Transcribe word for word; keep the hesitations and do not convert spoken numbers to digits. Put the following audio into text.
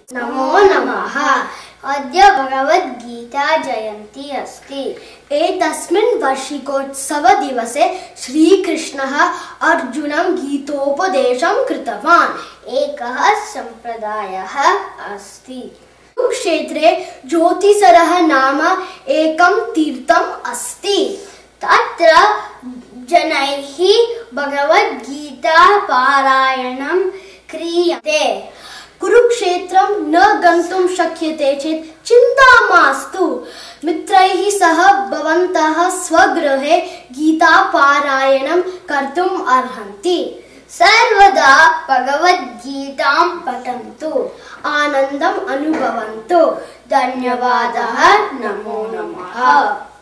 नमो नमः। अद्य भगवद्गीता जयन्ती अस्ति। एतस्मिन् वार्षिकोत्सवदिवसे श्रीकृष्णः अर्जुनं गीतोपदेशं कृतवान्। एकः सम्प्रदायः अस्ति। कुरुक्षेत्रे ज्योतिसरः नाम एकं तीर्थम् अस्ति। तत्र जनैः भगवद्गीता पारायणं क्रियते। कुरुक्षेत्रं न गन्तुं शक्यते चेत् चिन्ता मास्तु। मित्रैः सह भवन्तः स्वगृहे गीतापारायणं कर्तुम् अर्हन्ति। सर्वदा भगवद्गीतां पठन्तु, आनन्दम् अनुभवन्तु। धन्यवादः। नमो नमः।